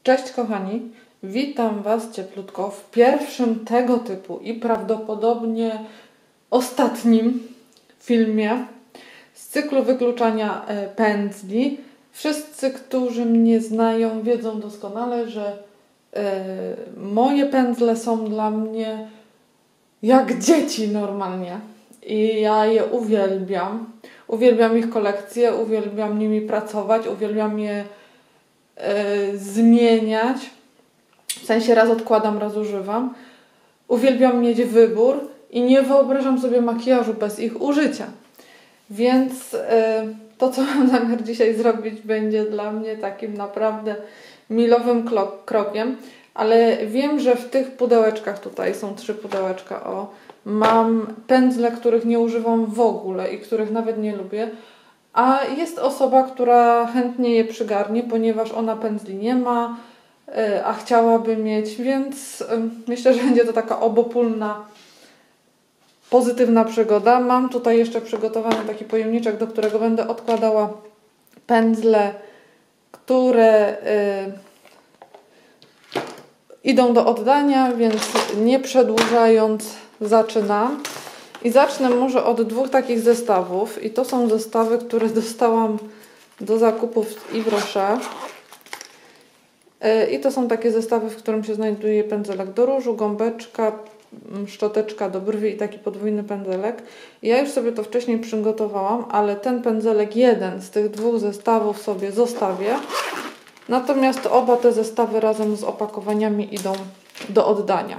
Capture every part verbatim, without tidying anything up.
Cześć kochani, witam Was cieplutko w pierwszym tego typu i prawdopodobnie ostatnim filmie z cyklu wykluczania pędzli. Wszyscy, którzy mnie znają, wiedzą doskonale, że y, moje pędzle są dla mnie jak dzieci normalnie i ja je uwielbiam. Uwielbiam ich kolekcję, uwielbiam nimi pracować, uwielbiam je y, zmieniać. W sensie raz odkładam, raz używam. Uwielbiam mieć wybór i nie wyobrażam sobie makijażu bez ich użycia. Więc y, to, co mam zamiar dzisiaj zrobić, będzie dla mnie takim naprawdę milowym krokiem. Ale wiem, że w tych pudełeczkach, tutaj są trzy pudełeczka, o, mam pędzle, których nie używam w ogóle i których nawet nie lubię. A jest osoba, która chętnie je przygarnie, ponieważ ona pędzli nie ma, y, a chciałaby mieć, więc y, myślę, że będzie to taka obopólna, pozytywna przygoda. Mam tutaj jeszcze przygotowany taki pojemniczek, do którego będę odkładała pędzle, które y, idą do oddania, więc nie przedłużając zaczynam. I zacznę może od dwóch takich zestawów. I to są zestawy, które dostałam do zakupów w Yves Rocher. Y, I to są takie zestawy, w którym się znajduje pędzelek do różu, gąbeczka, szczoteczka do brwi i taki podwójny pędzelek. Ja już sobie to wcześniej przygotowałam, ale ten pędzelek, jeden z tych dwóch zestawów sobie zostawię. Natomiast oba te zestawy razem z opakowaniami idą do oddania.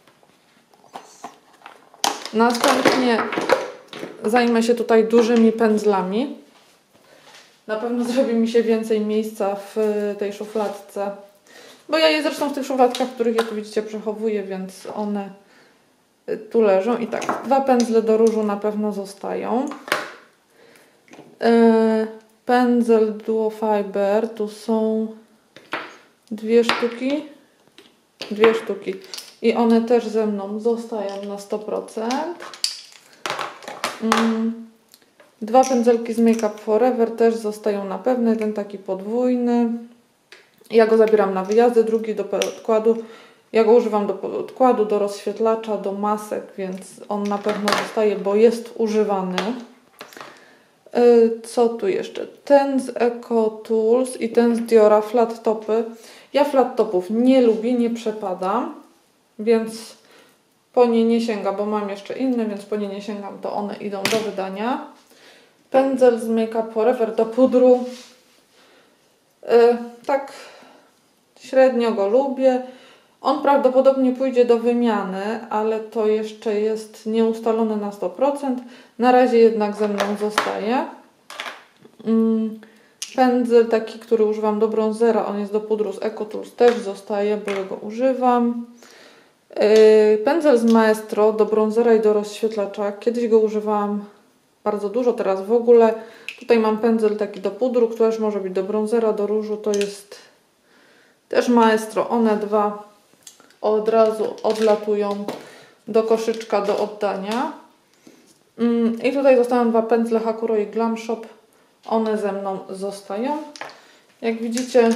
Następnie zajmę się tutaj dużymi pędzlami. Na pewno zrobi mi się więcej miejsca w tej szufladce, bo ja je zresztą w tych szufladkach, których jak widzicie przechowuję, więc one tu leżą. I tak, dwa pędzle do różu na pewno zostają. Yy, pędzel Duo Fiber, tu są dwie sztuki. Dwie sztuki. I one też ze mną zostają na sto procent. Yy, dwa pędzelki z Make Up Forever też zostają na pewno. Ten taki podwójny. Ja go zabieram na wyjazdy, drugi do podkładu. Ja go używam do podkładu, do rozświetlacza, do masek, więc on na pewno zostaje, bo jest używany. Yy, co tu jeszcze? Ten z Eco Tools i ten z Diora flat topy. Ja flat topów nie lubię, nie przepadam, więc po nie nie sięgam, bo mam jeszcze inne, więc po nie nie sięgam, to one idą do wydania. Pędzel z Make Up Forever do pudru. Yy, tak średnio go lubię. On prawdopodobnie pójdzie do wymiany, ale to jeszcze jest nieustalone na sto procent. Na razie jednak ze mną zostaje. Pędzel taki, który używam do bronzera, on jest do pudru z Eco Tools, też zostaje, bo ja go używam. Pędzel z Maestro do bronzera i do rozświetlacza. Kiedyś go używałam bardzo dużo, teraz w ogóle. Tutaj mam pędzel taki do pudru, który też może być do bronzera, do różu. To jest też Maestro. One dwa od razu odlatują do koszyczka do oddania. I tutaj dostałam dwa pędzle Hakuro i Glam Shop. One ze mną zostają. Jak widzicie,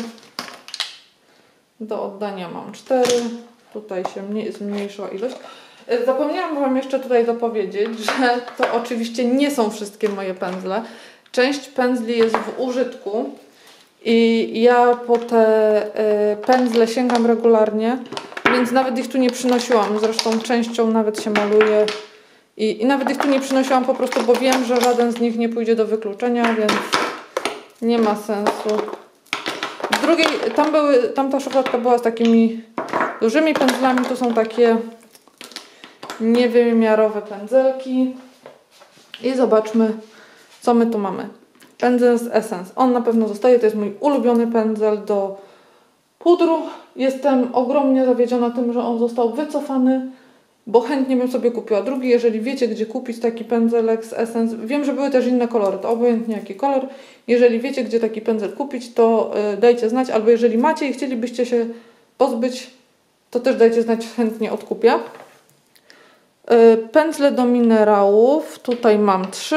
do oddania mam cztery. Tutaj się zmniejszyła ilość. Zapomniałam Wam jeszcze tutaj dopowiedzieć, że to oczywiście nie są wszystkie moje pędzle. Część pędzli jest w użytku i ja po te pędzle sięgam regularnie. Więc nawet ich tu nie przynosiłam. Zresztą częścią nawet się maluje. I, I nawet ich tu nie przynosiłam po prostu, bo wiem, że żaden z nich nie pójdzie do wykluczenia, więc nie ma sensu. Z drugiej, tam były, tamta szufladka była z takimi dużymi pędzlami. Tu są takie niewymiarowe pędzelki. I zobaczmy, co my tu mamy. Pędzel z Essence. On na pewno zostaje. To jest mój ulubiony pędzel do pudru. Jestem ogromnie zawiedziona tym, że on został wycofany, bo chętnie bym sobie kupiła drugi. Jeżeli wiecie, gdzie kupić taki pędzelek z Essence, wiem, że były też inne kolory, to obojętnie jaki kolor. Jeżeli wiecie, gdzie taki pędzel kupić, to yy, dajcie znać, albo jeżeli macie i chcielibyście się pozbyć, to też dajcie znać, chętnie odkupię. Yy, pędzle do minerałów, tutaj mam trzy.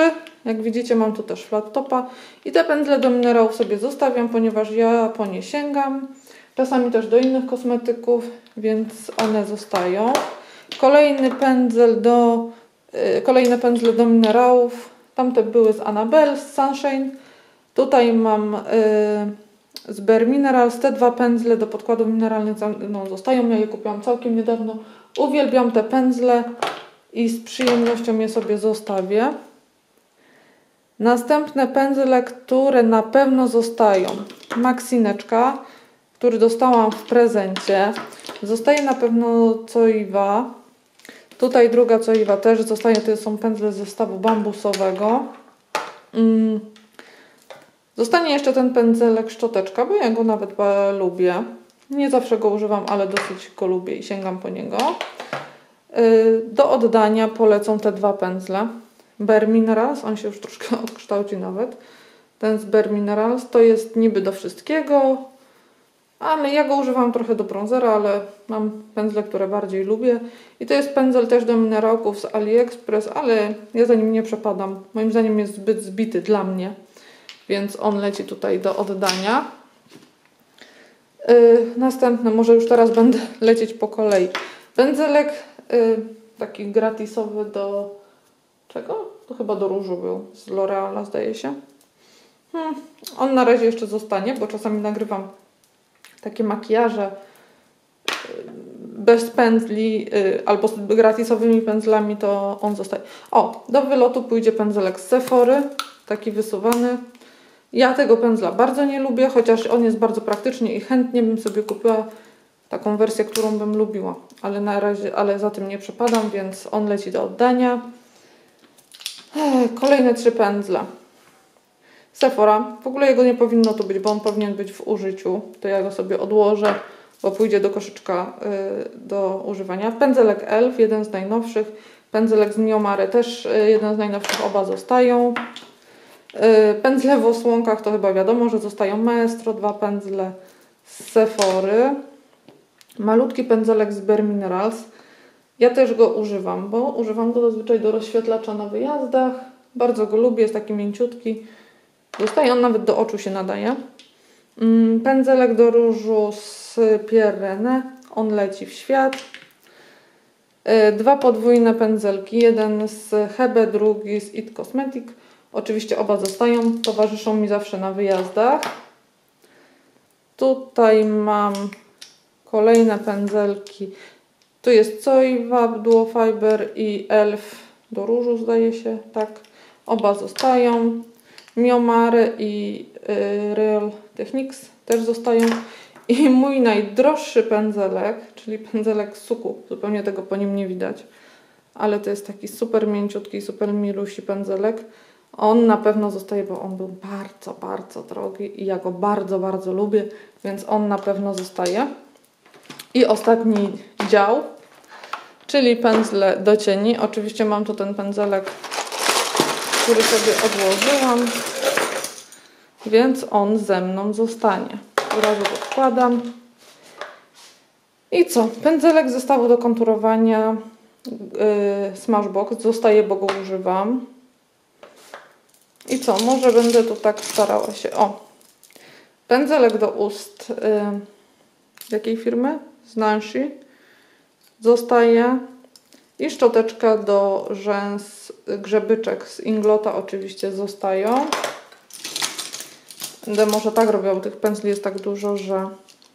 Jak widzicie, mam tu też flat topa i te pędzle do minerałów sobie zostawiam, ponieważ ja po nie sięgam. Czasami też do innych kosmetyków, więc one zostają. Kolejny pędzel do, yy, kolejne pędzle do minerałów. Tamte były z Annabelle, z Sunshine. Tutaj mam yy, z Bare Minerals. Te dwa pędzle do podkładów mineralnych no, zostają. Ja je kupiłam całkiem niedawno. Uwielbiam te pędzle i z przyjemnością je sobie zostawię. Następne pędzle, które na pewno zostają. Maxineczka, który dostałam w prezencie. Zostaje na pewno Coiva. Tutaj druga Coiva też zostaje. To są pędzle z zestawu bambusowego. Mm. Zostanie jeszcze ten pędzelek szczoteczka, bo ja go nawet lubię. Nie zawsze go używam, ale dosyć go lubię i sięgam po niego. Do oddania polecą te dwa pędzle. Bare Minerals, on się już troszkę odkształci nawet. Ten z Bare Minerals to jest niby do wszystkiego, ale ja go używam trochę do bronzera, ale mam pędzle, które bardziej lubię. I to jest pędzel też do minerałków z AliExpress, ale ja za nim nie przepadam. Moim zdaniem jest zbyt zbity dla mnie, więc on leci tutaj do oddania. Yy, następne, może już teraz będę lecieć po kolei. Pędzelek yy, taki gratisowy do czego? To chyba do różu był, z L'Oreala zdaje się. Hmm. On na razie jeszcze zostanie, bo czasami nagrywam takie makijaże bez pędzli albo z gratisowymi pędzlami, to on zostaje. O, do wylotu pójdzie pędzelek z Sephory, taki wysuwany. Ja tego pędzla bardzo nie lubię, chociaż on jest bardzo praktyczny i chętnie bym sobie kupiła taką wersję, którą bym lubiła. Ale na razie, ale za tym nie przepadam, więc on leci do oddania. Kolejne trzy pędzle. Sephora. W ogóle jego nie powinno tu być, bo on powinien być w użyciu. To ja go sobie odłożę, bo pójdzie do koszyczka yy, do używania. Pędzelek E L F, jeden z najnowszych. Pędzelek z Mio Mare też yy, jeden z najnowszych. Oba zostają. Yy, pędzle w osłonkach to chyba wiadomo, że zostają. Maestro, dwa pędzle z Sephory. Malutki pędzelek z Bare Minerals. Ja też go używam, bo używam go zazwyczaj do rozświetlacza na wyjazdach. Bardzo go lubię, jest taki mięciutki. Zostaje on nawet do oczu się nadaje. Pędzelek do różu z Pierre René. On leci w świat. Dwa podwójne pędzelki. Jeden z Hebe, drugi z It Cosmetic. Oczywiście oba zostają. Towarzyszą mi zawsze na wyjazdach. Tutaj mam kolejne pędzelki. Tu jest Coiva, Duo Fiber i E L F do różu zdaje się. Tak. Oba zostają. Mio Mare i y, Real Techniques też zostają. I mój najdroższy pędzelek, czyli pędzelek Suku. Zupełnie tego po nim nie widać. Ale to jest taki super mięciutki, super milusi pędzelek. On na pewno zostaje, bo on był bardzo, bardzo drogi i ja go bardzo, bardzo lubię, więc on na pewno zostaje. I ostatni dział, czyli pędzle do cieni. Oczywiście mam tu ten pędzelek, który sobie odłożyłam, więc on ze mną zostanie. Od razu go wkładam. I co? Pędzelek zestawu do konturowania yy, Smashbox zostaje, bo go używam. I co? Może będę tu tak starała się. O! Pędzelek do ust yy, jakiej firmy? Z Nancy zostaje. I szczoteczka do rzęs, grzebyczek z Inglota oczywiście zostają. Będę może tak robiła, bo tych pędzli jest tak dużo, że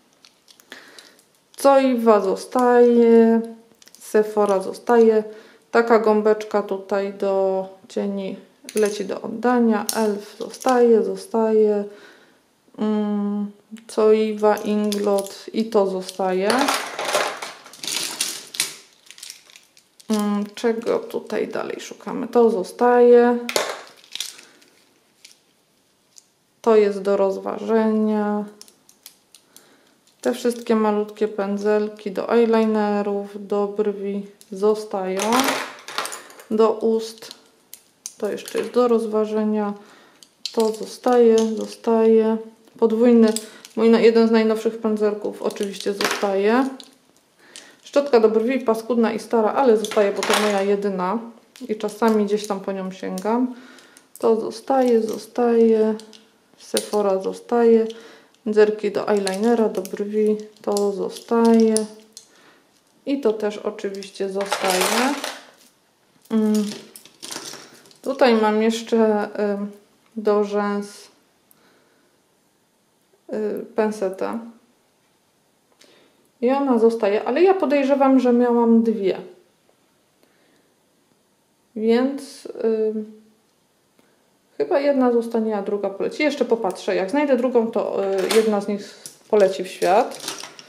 Coiva zostaje, Sephora zostaje. Taka gąbeczka tutaj do cieni leci do oddania. E L F zostaje, zostaje. Mm, Coiva, Inglot i to zostaje. Mm, czego tutaj dalej szukamy? To zostaje. To jest do rozważenia. Te wszystkie malutkie pędzelki do eyelinerów, do brwi zostają. Do ust to jeszcze jest do rozważenia. To zostaje, zostaje. Podwójny, mój jeden z najnowszych pędzelków oczywiście zostaje. Szczotka do brwi, paskudna i stara, ale zostaje, bo to moja jedyna. I czasami gdzieś tam po nią sięgam. To zostaje, zostaje. Sephora zostaje. Dzerki do eyelinera, do brwi. To zostaje. I to też oczywiście zostaje. Mm. Tutaj mam jeszcze y, do rzęs y, pensetę. I ona zostaje, ale ja podejrzewam, że miałam dwie. Więc y, chyba jedna zostanie, a druga poleci. Jeszcze popatrzę. Jak znajdę drugą, to y, jedna z nich poleci w świat.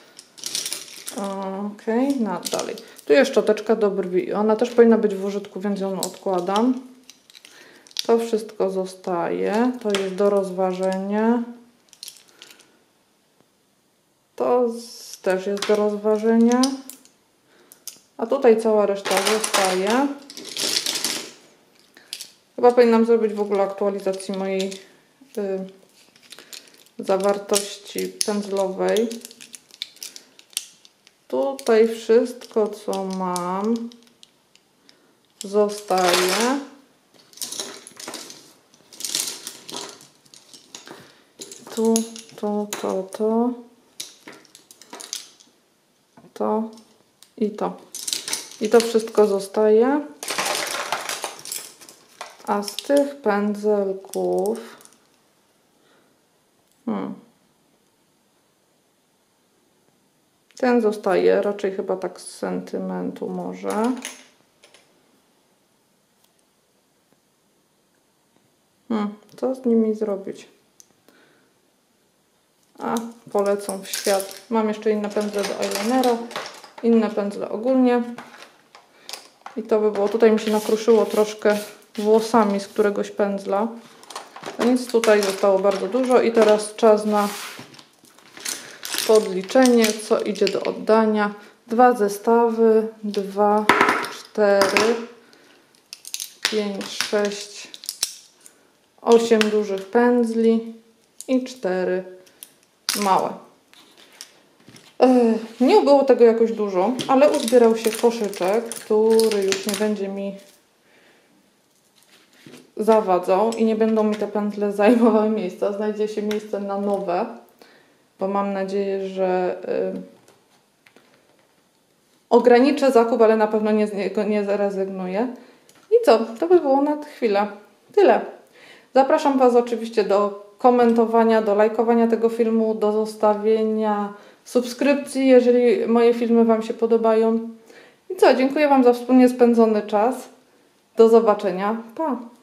Okej, okay, no dalej. Tu jest szczoteczka do brwi. Ona też powinna być w użytku, więc ją odkładam. To wszystko zostaje. To jest do rozważenia. To też jest do rozważenia. A tutaj cała reszta zostaje. Chyba powinnam zrobić w ogóle aktualizacji mojej y, zawartości pędzlowej. Tutaj wszystko, co mam, zostaje. Tu, to, to, to. To i to. I to wszystko zostaje. A z tych pędzelków hmm, ten zostaje, raczej chyba tak z sentymentu może. Hmm, co z nimi zrobić? A, polecą w świat. Mam jeszcze inne pędzle do eyelinera, inne pędzle ogólnie. I to by było. Tutaj mi się nakruszyło troszkę włosami z któregoś pędzla. A nic, tutaj zostało bardzo dużo i teraz czas na podliczenie, co idzie do oddania. Dwa zestawy, dwa, cztery, pięć, sześć, osiem dużych pędzli i cztery małe. Nie było tego jakoś dużo, ale uzbierał się koszyczek, który już nie będzie mi zawadzał i nie będą mi te pędzle zajmowały miejsca. Znajdzie się miejsce na nowe, bo mam nadzieję, że yy, ograniczę zakup, ale na pewno nie z niego nie zrezygnuję. I co? To by było na chwilę. Tyle. Zapraszam Was oczywiście do komentowania, do lajkowania tego filmu, do zostawienia subskrypcji, jeżeli moje filmy Wam się podobają. I co? Dziękuję Wam za wspólnie spędzony czas. Do zobaczenia. Pa!